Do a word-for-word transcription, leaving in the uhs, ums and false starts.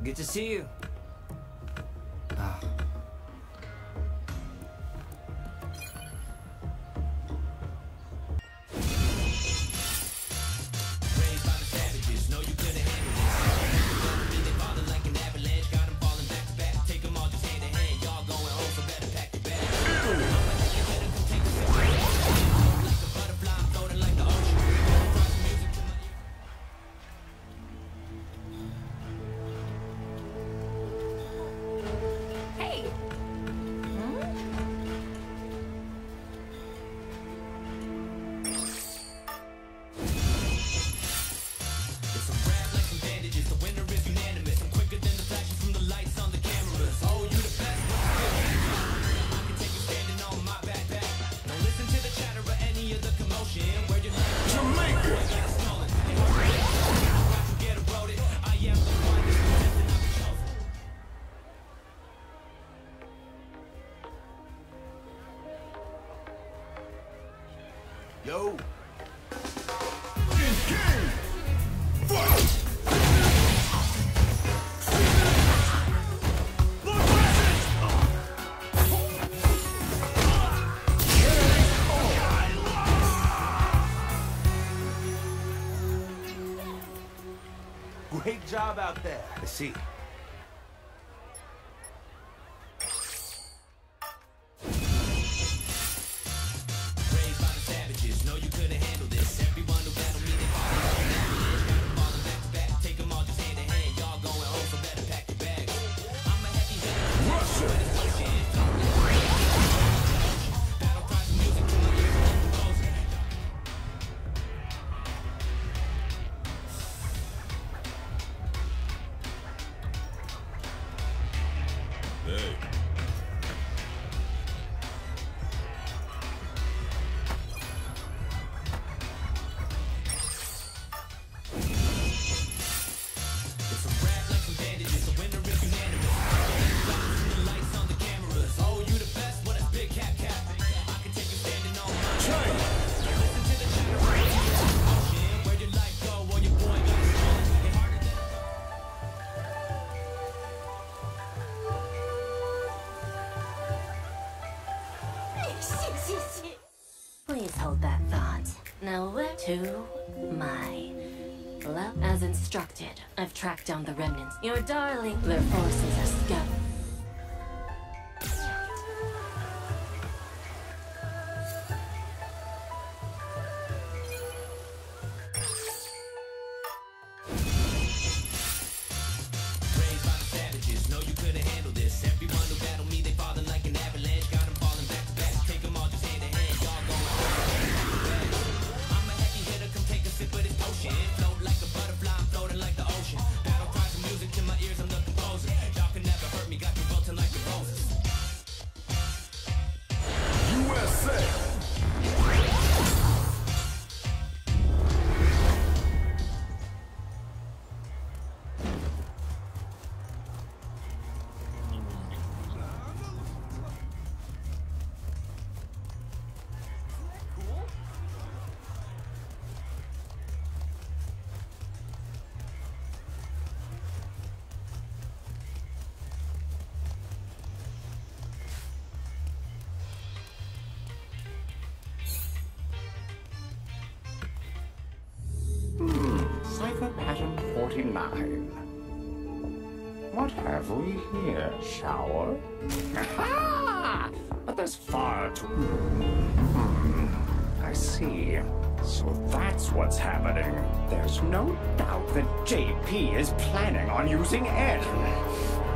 Good to see you. Ah. Yo! Great job out there. I see. Please hold that thought. Now where to? My lab. As instructed, I've tracked down the remnants. Your darling, their forces are scattered. Pattern forty-nine. What have we here, shower? Aha! But there's far too... Hmm. I see. So that's what's happening. There's no doubt that J P is planning on using Ed.